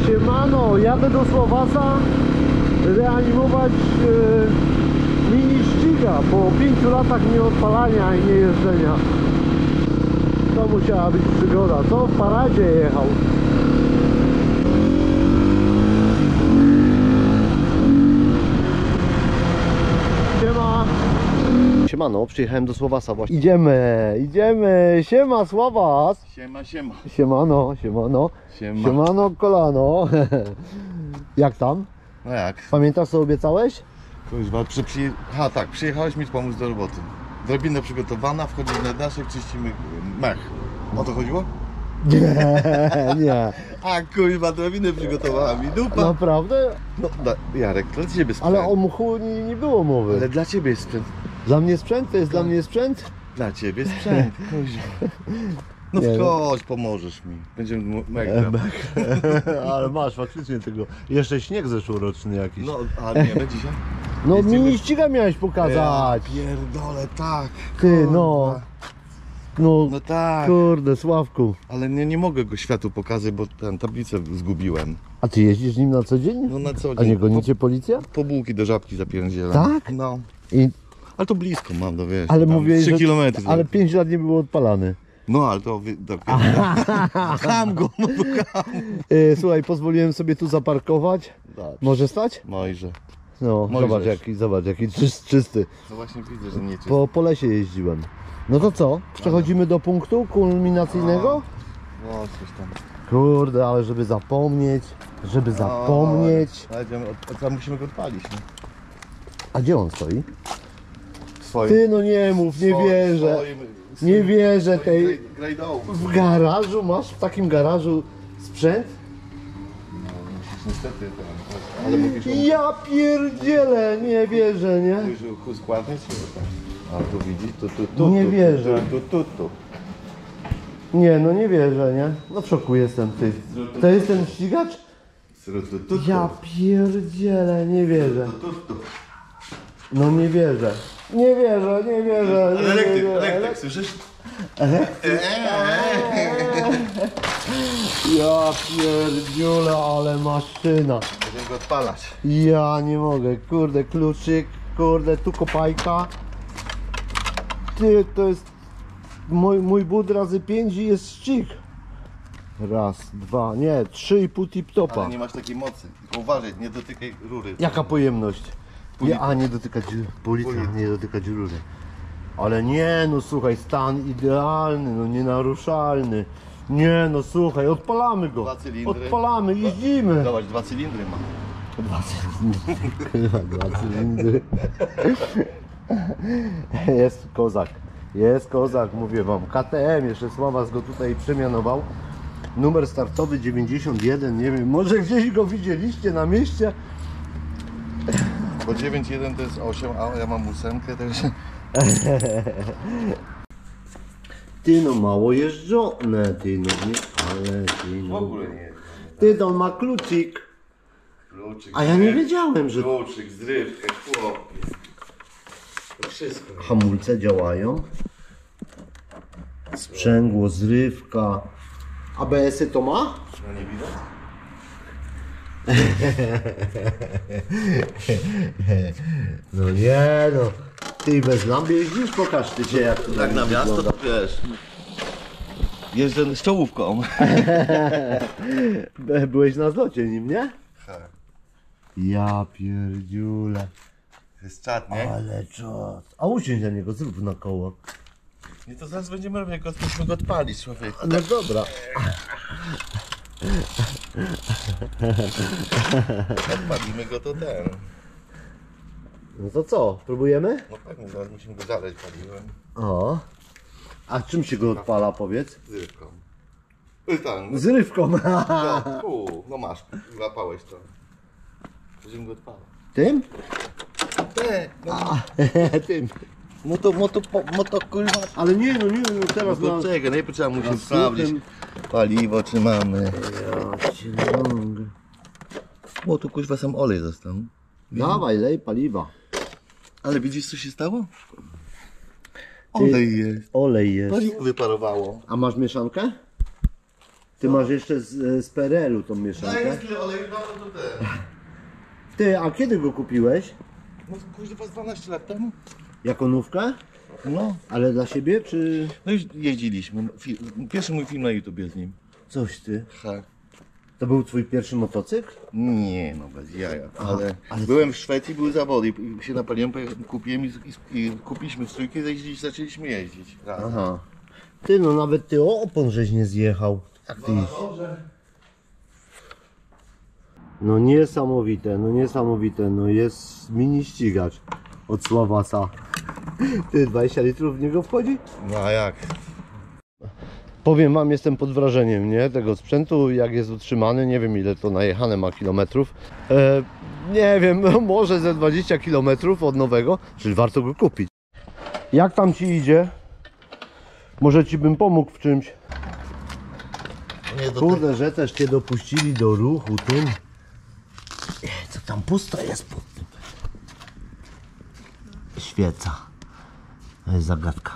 Siemano, jadę do Słowasa reanimować mini ściga po 5 latach nieodpalania i niejeżdżenia. To musiała być przygoda. Co w paradzie jechał? Siema. Siemano, przyjechałem do Słowasa właśnie. Idziemy. Siema Słowas. Siema. Siemano. Siemano kolano. Jak tam? No jak? Pamiętasz co obiecałeś? Kuźwa, tak, przyjechałeś mi pomóc do roboty. Drabina przygotowana, wchodzimy na daszek, czyścimy mech. O to chodziło? Nie. A kuźwa, drabinę przygotowała mi dupa. Naprawdę? No, Jarek, dla ciebie sprzęt. Ale o mchu nie było mowy. Ale dla ciebie jest sprzęt. Dla mnie sprzęt? To jest dla mnie sprzęt? Dla ciebie sprzęt, kuźwa. No wchodź, pomożesz mi. Będziemy mech. Ale masz faktycznie tego. Jeszcze śnieg zeszłoroczny jakiś. No, a nie, będzie dzisiaj? No mini ściga miałeś pokazać. Ja pierdolę, tak. Ty, no. No, No tak. kurde, Sławku. Ale nie mogę go światu pokazać, bo tę tablicę zgubiłem. A ty jeździsz nim na co dzień? No na co dzień. A nie goni cię policja? Po bułki do żabki zapierdzielam. Tak? No. I, Ale to blisko mam, no wiesz. ale tam mówię, 3 km. Ale 5 lat nie był odpalany. No ale to... Cham go, no to cham. Słuchaj, pozwoliłem sobie tu zaparkować. Dobrze. Może stać? Mojże. No, Możesz. zobacz jaki czysty. No właśnie widzę, że nie czysty. Po lesie jeździłem. No to co? Przechodzimy do punktu kulminacyjnego? No coś tam. Kurde, ale żeby zapomnieć. Ale musimy go odpalić, nie? A gdzie on stoi? Swoim. Ty no nie mów, nie wierzę. Nie wierzę tej... W garażu masz? W takim garażu sprzęt? No musisz niestety, ale mówisz o... Ja pierdzielę, nie wierzę, nie? Mówisz o składnie, czy tak? A tu widzisz? Tu. Nie wierzę. Tu. Nie, no nie wierzę, nie? No w szoku jestem, ty. To jest ten ścigacz? Ja pierdzielę, nie wierzę. No nie wierzę. Nie wierzę. Ale elektryk, słyszysz? Ja pierdzielę, ale maszyna. Będziemy go odpalać. Ja nie mogę, kurde, kluczyk, kurde, tu kopajka. Ty, to jest mój but razy 5 i jest ścig. Raz, dwa, nie, 3,5 tip-topa. Ale nie masz takiej mocy. Tylko uważaj, nie dotykaj rury. Jaka pojemność? Nie dotykać nie dotykać rury. Ale nie, no słuchaj, stan idealny, no nienaruszalny. Nie, no słuchaj, odpalamy go. 2 cylindry. Odpalamy, jeździmy. Zobacz, 2 cylindry ma. 2 cylindry. Jest kozak, mówię wam. KTM, jeszcze Sławas go tutaj przemianował. Numer startowy 91, nie wiem, może gdzieś go widzieliście na mieście? Bo 9.1 to jest 8, a ja mam 8, także... Ty no mało jeżdżone, ty no nie, ale ty no... W ogóle nie. Ty no ma kluczyk. Kluczyk, A ja nie wiedziałem, że... Kluczyk, zrywkę, chłopie. To wszystko. Hamulce działają. Sprzęgło, zrywka. ABS-y to ma? No nie widać? No nie no. Ty bez lamp jeździsz? Pokaż ty się jak to Tak na miasto to wiesz. Jeżdżę z czołówką. Byłeś na zlocie nim, nie? Tak. Ja pierdziule. To jest czad, nie? Ale czad. A usiądź na niego, zrób na koło. Nie, to zaraz będziemy robić, jak musimy go odpalić, człowieku. No dobra. Odpalimy go to ten. No to co? Próbujemy? No pewnie, zaraz musimy go zaleć paliwem. O. A czym się go odpala, powiedz? Zrywką. Tam. Zrywką. No masz, złapałeś to. Będziemy go odpalać. Tym? No. Tym. Moto kurwa. Ale nie, no teraz No na... czekaj, najpierw trzeba musimy na sprawdzić suchym. paliwo, czy mamy. Ja cię mogę. O, tu kuźwa sam olej został. Dawaj, lej paliwa. Ale widzisz, co się stało? Olej jest. Olej jest. Paliwo wyparowało. A masz mieszankę? Ty masz jeszcze z PRL-u tą No mieszankę. jest tyle oleju, no to ten. Ty, a kiedy go kupiłeś? No kurwa, 12 lat temu. Jako nówkę? No. Ale dla siebie, czy... No już jeździliśmy. Pierwszy mój film na YouTubie z nim. Coś ty. Ha. To był twój pierwszy motocykl? Nie no, bez jaja. Ale byłem w Szwecji, były zawody i się napaliłem, kupiłem i kupiliśmy w trójkę i zaczęliśmy jeździć razem. Aha. Ty, no nawet ty opon żeś nie zjechał. Jak ty iść? No niesamowite, no jest mini ścigacz od Sławasa. Ty, 20 litrów w niego wchodzi? No a jak? Powiem wam, jestem pod wrażeniem, nie? Tego sprzętu, jak jest utrzymany, nie wiem ile to najechane ma kilometrów. Nie wiem, może ze 20 kilometrów od nowego, czyli warto go kupić. Jak tam ci idzie? Może ci bym pomógł w czymś? Nie, do Kurde, że też cię dopuścili do ruchu tym. Co tam pusto jest pod tym? Świeca. To jest zagadka.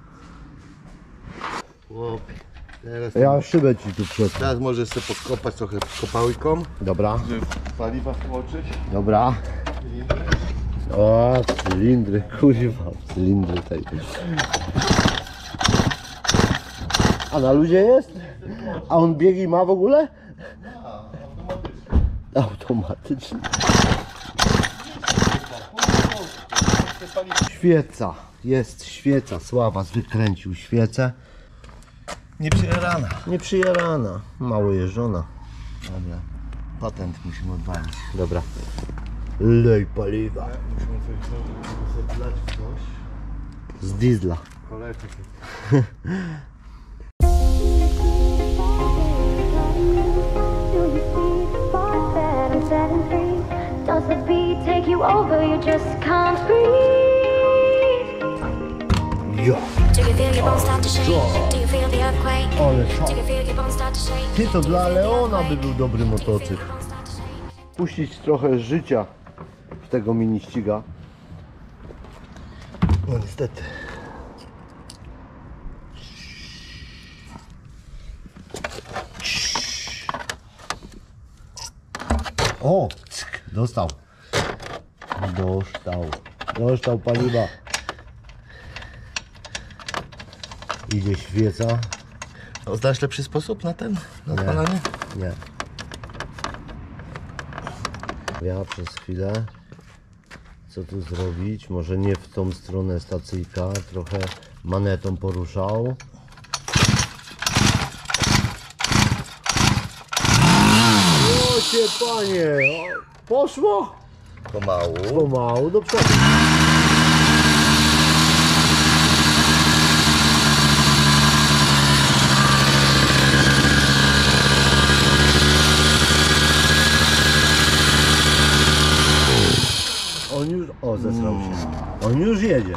Chłopie, teraz, Ja szybę ci tu przed. teraz możesz sobie podkopać trochę kopałką, Dobra, żeby paliwa wtłoczyć. dobra. O, cylindry, kuźwa, cylindry tej. A na luzie jest? A on biegi ma w ogóle? Automatycznie. Świeca, jest świeca, Sławas wykręcił świecę. Nie przyjarana. Nie przyjarana, mało jeżdżona. Dobra, patent musimy odwalić. Dobra, lej paliwa. Musimy coś wlać w coś. Z diesla. Kolejka. Does the beat take you over? You just can't breathe. Jo, Do you feel your bones start to shake? Do you feel the earthquake? ale Do you feel your bones start to shake? Ty, to dla Leona by był dobry motocykl. Puścić trochę życia w tego mini ściga. No niestety. O! Cyk, dostał. Dostał paliwa. Idzie świeca. Znasz lepszy sposób na ten? Na Nie. odpalanie? Nie. Ja przez chwilę co tu zrobić? Może nie w tą stronę stacyjka, trochę manetą poruszał. O cię panie! O, poszło? Pomału. Pomału do przodu. On już... O, zesrał się. On już jedzie.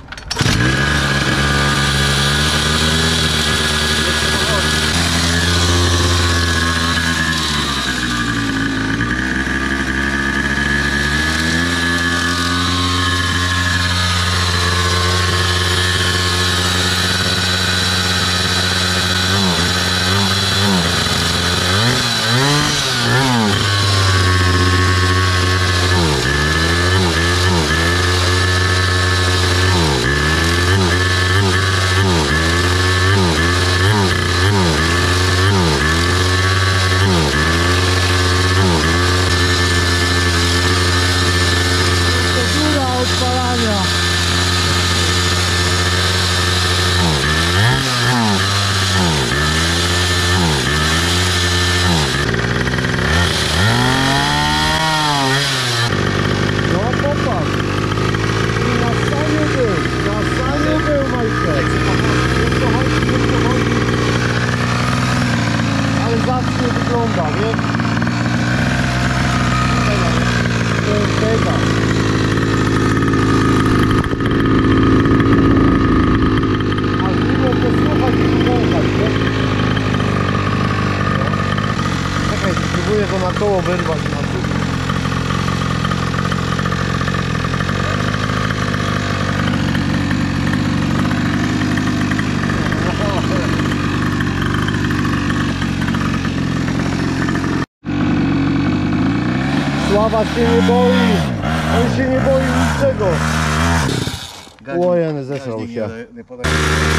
Spróbuję go na koło wyrwać na dół. Sława się nie boi. On się nie boi niczego. Ojej, zesrał gaźnik się. nie podaje.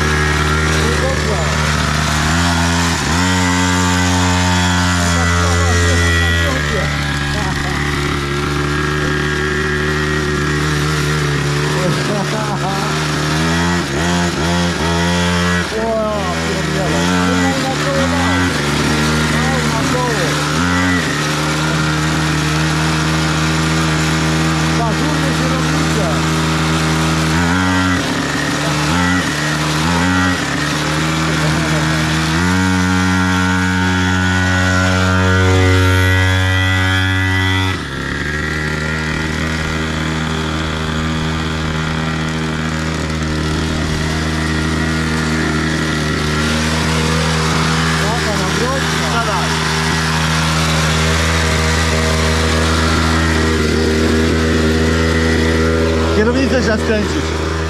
Kierownicę trzeba skręcić.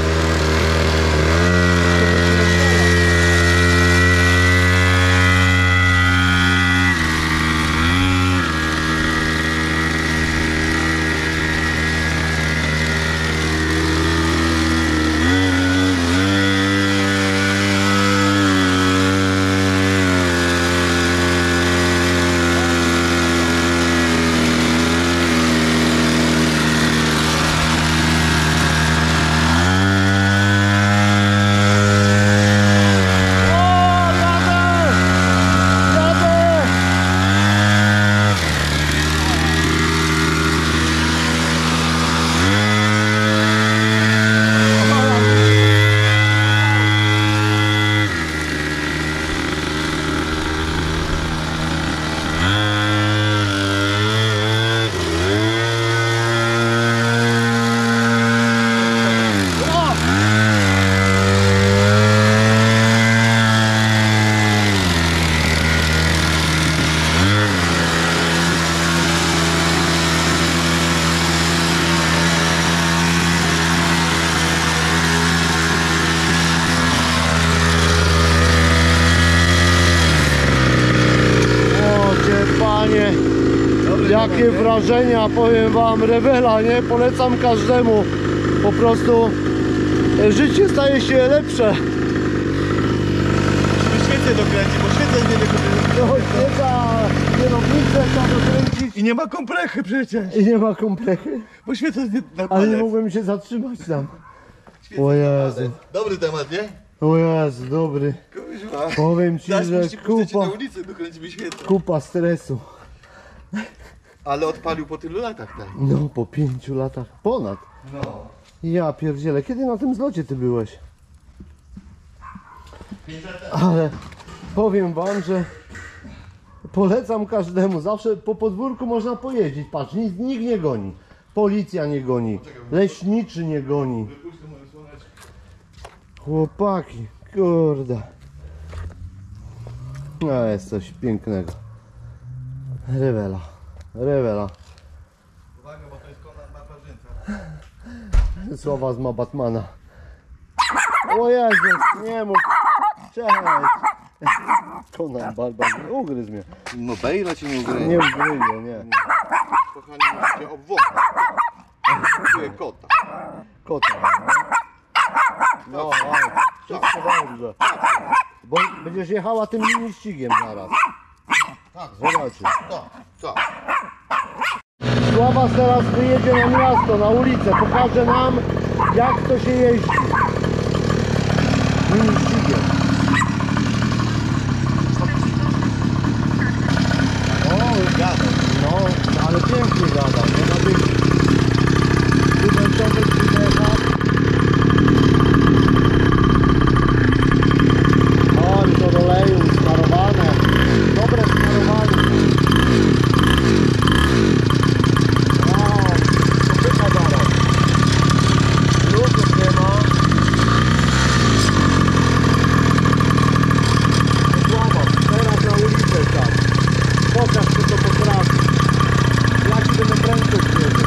Jakie wrażenia, powiem wam, rewela, nie? Polecam każdemu. Po prostu życie staje się lepsze. Świecę dokręci, bo świecę nie wykonuje. No świeca, kierownicę trzeba dokręcić. I nie ma komplechy przecież. I nie ma komplechy. Bo świecę nie na Ale nie palec. mogłem się zatrzymać tam. Świecę O na Jezu. palec. Dobry temat, nie? O Jezu, dobry. Kuźwa. Powiem ci, Zaraz że musi puścić kupa, na ulicy, dokręcimy świecę. kupa stresu. Ale odpalił po tylu latach, tak? No, po 5 latach ponad. No. Ja pierdzielę, kiedy na tym zlocie ty byłeś? Ale powiem wam, że polecam każdemu. Zawsze po podwórku można pojeździć. Patrz, nikt nie goni. Policja nie goni. Leśniczy nie goni. Chłopaki, kurde. No jest coś pięknego. Rewela. Rewela. Uwaga, bo to jest Conan barbarzyńca. Słowa z ma Batmana. O Jezus, nie mów. Cześć. Conan Barbar. Ugryzł mnie. No Bejla cię nie ugryzie. Nie ugryzie, nie. Kochani, macie obwodę. Czuję kota. Kota. No, ale wszystko dobrze. Bo będziesz jechała tym mini ścigiem zaraz. Tak, Zobaczysz. tak. Sława teraz wyjedzie na miasto, na ulicę. Pokaże nam, jak to się jeździ. Mini ścigiem. O, gada. No, ale pięknie gada. Nie ma tych studentowych przydechach. O, ale to oleju smarowane. Dobre smarowanie. Wow, to pyta zaraz. Lubów nie ma. Sława, teraz na ulicę tak. Pokaż, co to potrafi. Jaki będę prędkość jedzie.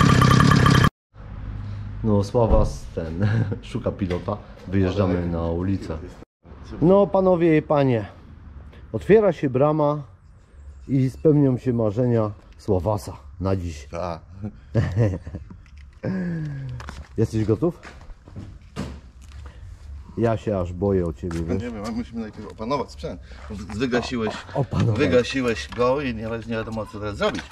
No Sława ten szuka pilota. Wyjeżdżamy na ulicę. No panowie i panie, otwiera się brama i spełnią się marzenia Sławasa. na dziś. Tak. Jesteś gotów? Ja się aż boję o ciebie, Nie wiesz? wiem, my musimy najpierw opanować sprzęt. Opanować. Wygasiłeś go i nie wiadomo co teraz zrobić.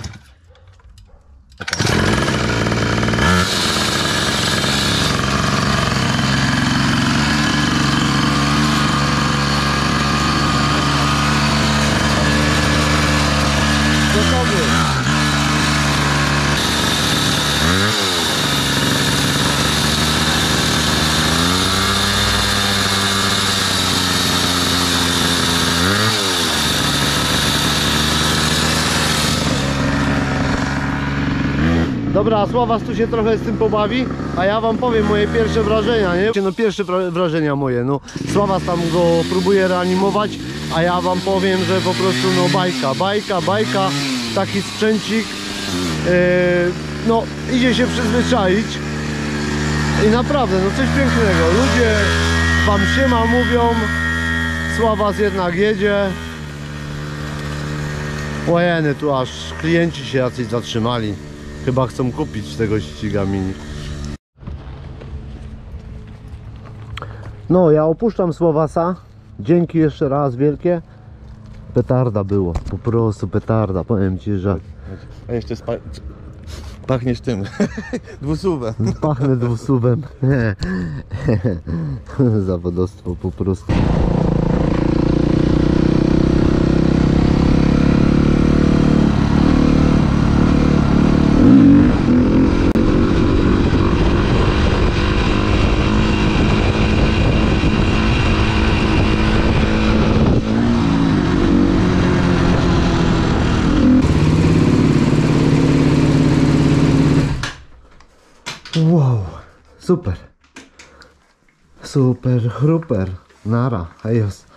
Gotowy. Dobra, Sławas tu się trochę z tym pobawi, a ja wam powiem moje pierwsze wrażenia, nie? No pierwsze wrażenia moje, no Sławas tam go próbuje reanimować, a ja wam powiem, że po prostu no bajka, taki sprzęcik, no idzie się przyzwyczaić i naprawdę, no coś pięknego, ludzie wam siema mówią, Sławas jednak jedzie. Łajeny, tu aż klienci się jacyś zatrzymali. Chyba chcą kupić tego ściga mini. No, ja opuszczam Sławasa. Dzięki jeszcze raz wielkie. Petarda było, po prostu petarda, powiem ci, że A jeszcze pachniesz tym dwusuwem. pachnę dwusuwem. Zawodowstwo po prostu. Wow, super. Super, chruper. Nara, hejos.